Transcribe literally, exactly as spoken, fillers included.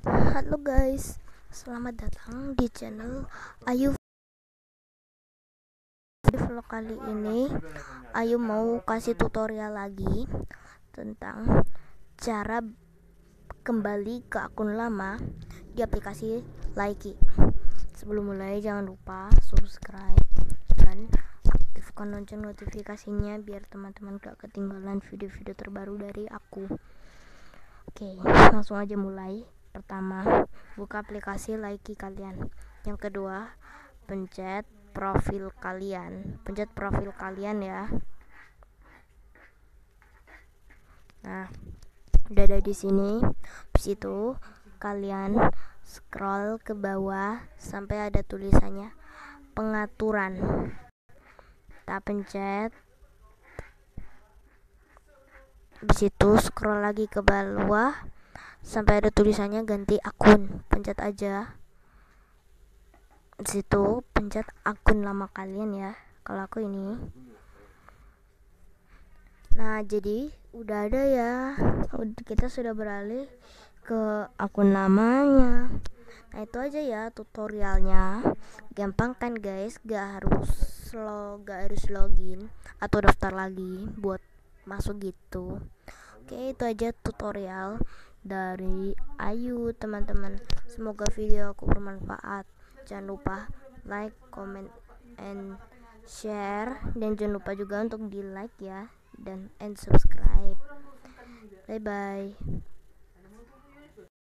Halo guys, selamat datang di channel Ayu. Di vlog kali ini Ayu mau kasih tutorial lagi tentang cara kembali ke akun lama di aplikasi Likee. Sebelum mulai jangan lupa subscribe dan aktifkan lonceng notifikasinya biar teman-teman gak ketinggalan video-video terbaru dari aku. Oke, langsung aja mulai. Pertama, buka aplikasi Likee kalian. Yang kedua, pencet profil kalian. Pencet profil kalian ya. Nah, udah ada di sini. Habis itu kalian scroll ke bawah sampai ada tulisannya pengaturan. Kita pencet. Habis itu scroll lagi ke bawah sampai ada tulisannya ganti akun, pencet aja. Di situ pencet akun lama kalian ya. Kalau aku ini. Nah, jadi udah ada ya. Kita sudah beralih ke akun lamanya. Nah, itu aja ya tutorialnya. Gampang kan guys? Gak harus log, gak harus login atau daftar lagi buat masuk gitu. Oke, itu aja tutorial dari Ayu teman-teman. Semoga video aku bermanfaat. Jangan lupa like, comment, and share, dan jangan lupa juga untuk di like ya, dan and subscribe. Bye bye.